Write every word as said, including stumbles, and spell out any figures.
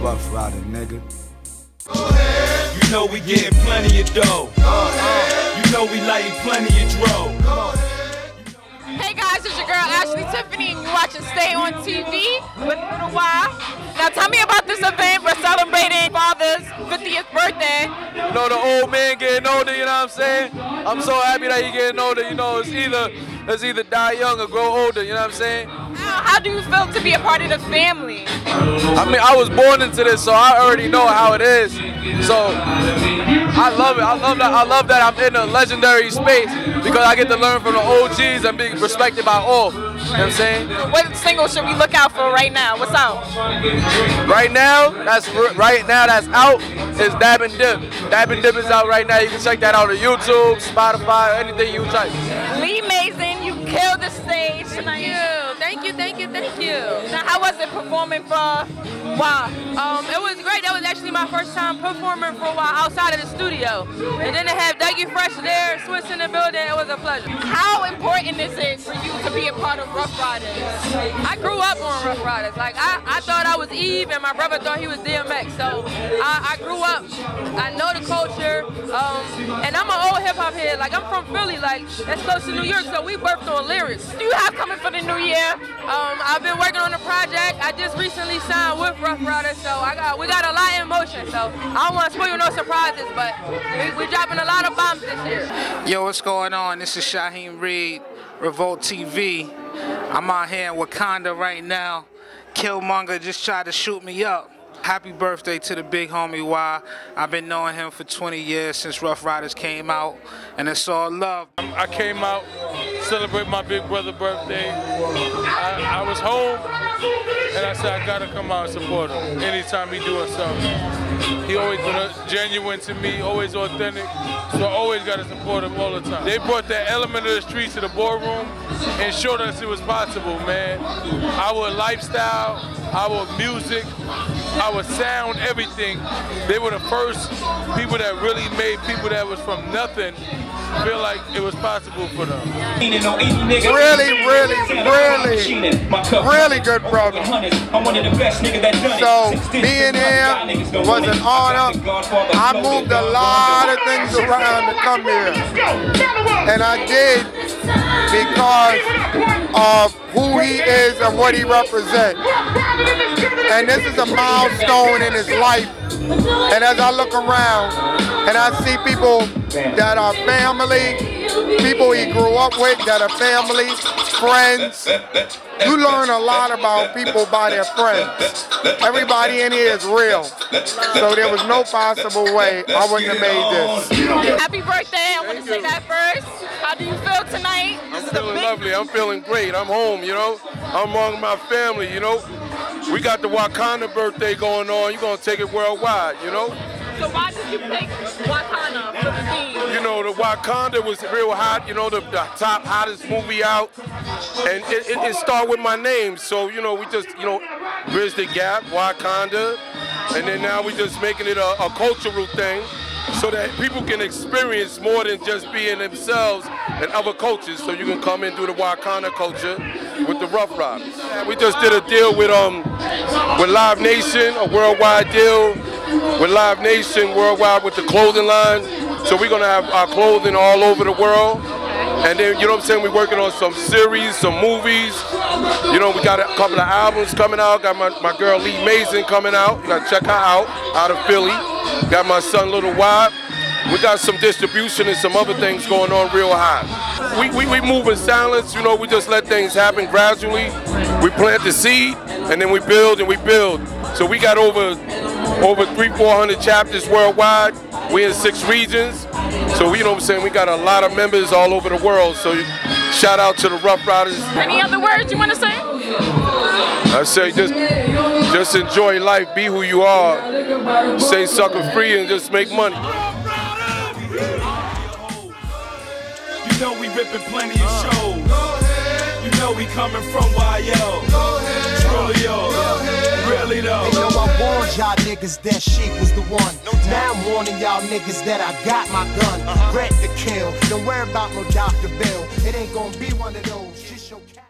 Ruff Ryder, nigga. You know we getting plenty of dough. You know we lighting plenty of dro. Hey guys, it's your girl Ashley Tiffaney, and you're watching Stay on T V with Little Waah. Now tell me about this event. We're celebrating Father's fiftieth birthday. You know, the old man getting older, you know what I'm saying? I'm so happy that he getting older. You know, it's either it's either die young or grow older, you know what I'm saying? How, how do you feel to be a part of the family? I mean, I was born into this, so I already know how it is. So I love it. I love that. I love that I'm in a legendary space because I get to learn from the O Gs and be respected by all. You know what I'm saying? What single should we look out for right now? What's out? Right now, that's right now that's out is Damm and Dip. Damm and Dip is out right now. You can check that out on YouTube, Spotify, anything you type. Lee Mason, you killed the stage tonight. Thank you, thank you, thank you. Now, how was it performing for Waah? Um, it was great. That was actually my first time performing for Waah outside of the studio. And then to have Dougie Fresh there, Swiss in the building, it was a pleasure. How important is it for you to be a part of Ruff Ryders? I grew up on Ruff Ryders. Like, I, I thought I was Eve, and my brother thought he was D M X. So I, I grew up. I know the culture. Um, and I'm an old hip-hop head. Like, I'm from Philly. Like, that's close to New York, so we worked on lyrics. What do you have coming for the new year? Um, I've been working on a project. I just recently signed with Ruff Ryders, so I got we got a lot in motion. So I don't want to spoil you no surprises, but we, we're dropping a lot of bombs this year. Yo, what's going on? This is Shaheem Reed, Revolt T V. I'm out here in Waahkanda right now. Killmonger just tried to shoot me up. Happy birthday to the big homie Waah. I've been knowing him for twenty years since Ruff Ryders came out, and it's all love. I came out celebrate my big brother's birthday. I, I was home, and I said I gotta come out and support him anytime he doing something. He always been genuine to me, always authentic, so I always gotta support him all the time. They brought that element of the streets to the boardroom and showed us it was possible, man. Our lifestyle, our music, our sound, everything. They were the first people that really made people that was from nothing feel like it was possible for them. Really, really, really, really good brother. So being here was an honor. I moved a lot of things around to come here. And I did because of who he is and what he represents. And this is a milestone in his life. And as I look around and I see people that are family, people he grew up with that are family, friends, you learn a lot about people by their friends. Everybody in here is real. So there was no possible way I wouldn't have made this. Happy birthday, I want to say that first. How do you feel tonight? I'm feeling lovely, I'm feeling great. I'm home, you know. I'm among my family, you know. We got the Waahkanda birthday going on. You're going to take it worldwide, you know. So why did you pick Waahkanda for the theme? You know, the Waahkanda was real hot, you know, the, the top hottest movie out. And it, it, it started with my name. So, you know, we just, you know, bridged the gap, Waahkanda. And then now we're just making it a, a cultural thing so that people can experience more than just being themselves and other cultures. So you can come and do the Waahkanda culture with the Ruff Ryders. We just did a deal with um with Live Nation, a worldwide deal with Live Nation worldwide with the clothing line. So we're gonna have our clothing all over the world. And then, you know what I'm saying, we're working on some series, some movies. You know, we got a couple of albums coming out. Got my, my girl Lee Mason coming out. You gotta check her out, out of Philly. Got my son Little Waah. We got some distribution and some other things going on real high. We, we, we move in silence, you know, we just let things happen gradually. We plant the seed, and then we build and we build. So we got over over three, four hundred chapters worldwide. We're in six regions. So, you know what I'm saying, we got a lot of members all over the world. So shout out to the Ruff Ryders. Any other words you want to say? I say just, just enjoy life, be who you are, stay sucker free, and just make money. You know we ripping plenty of shows. You know we coming from Y L. Truly, really though. They know I warned y'all niggas that she was the one. Now I'm warning y'all niggas that I got my gun. Ready to kill. Don't worry about no Doctor Bill. It ain't gonna be one of those. Just your